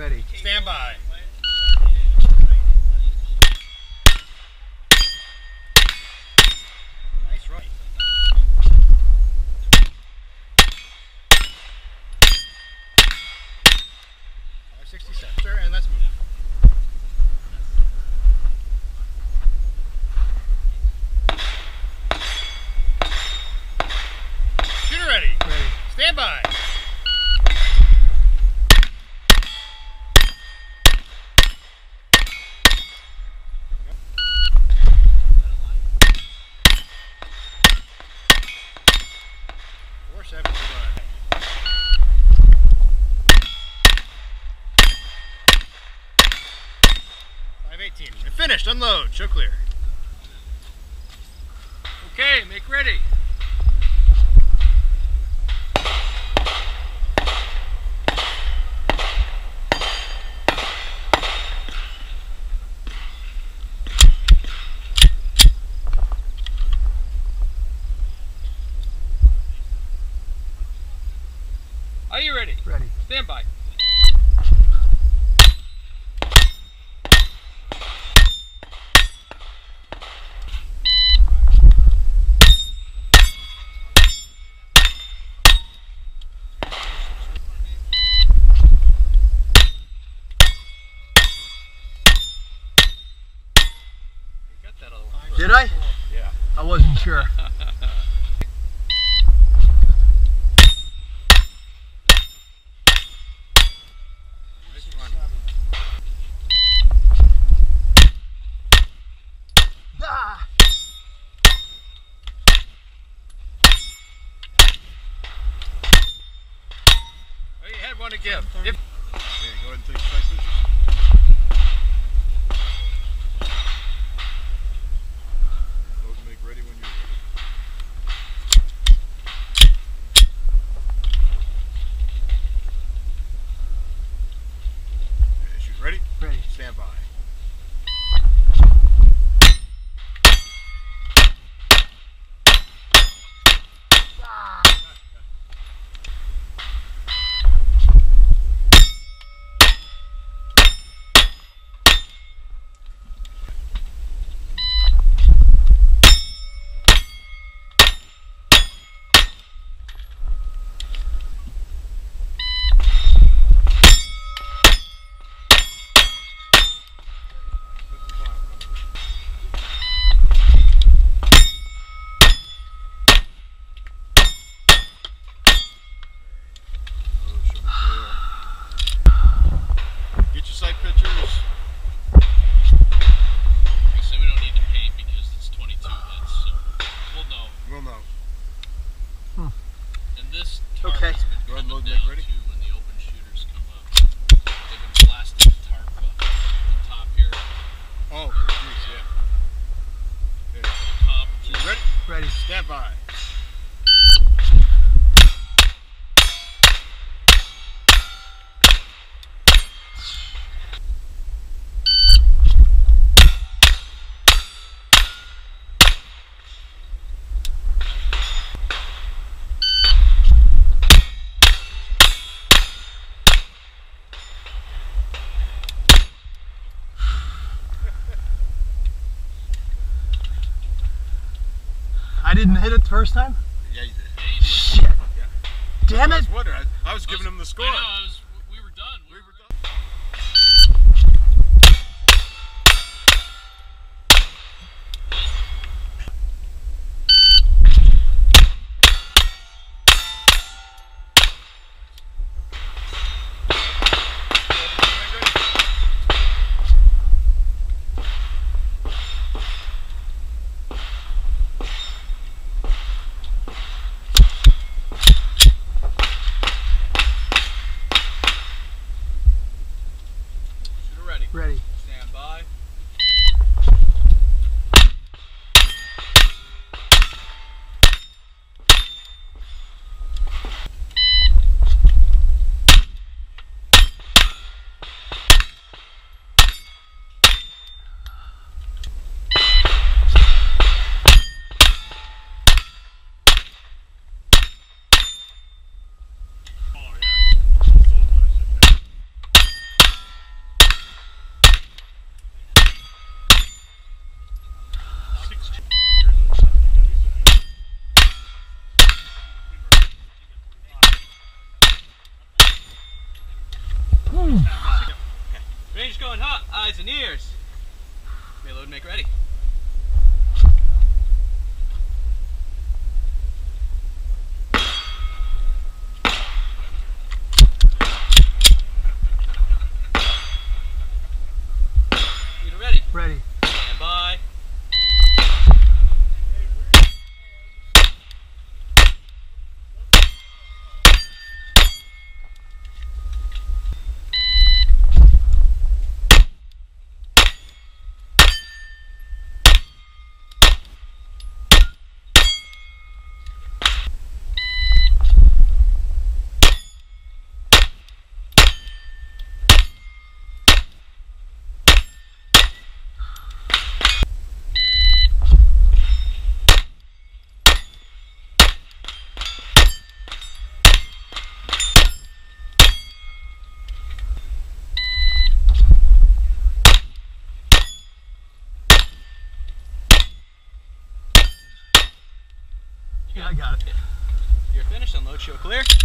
Ready. Stand by. Nice right. 567, sir, and let's move. Shooter ready. Ready. Stand by. Finished. Unload. Show clear. Okay, make ready. Are you ready? Ready. Stand by. Did I? Yeah. I wasn't sure. Ah. Oh, you had one to give. Go ahead and take strike pictures. Ready when you're ready. Shoot ready? Ready. Stand by. Okay. Go ahead and load and make ready. When the open shooters come up, they've been blasting the tarp up the top here. Oh, geez, yeah. The top. So ready? Ready. Stand by. I didn't hit it the first time? Yeah, you did. Yeah, you did. Shit. Yeah. Damn it. I was giving him the score. I know, we were done. We were done. Ready. Stand by. Eyes and ears. May load, make ready. You're ready. Ready. Stand by. Yeah, I got it. You're finished. Unload, show clear.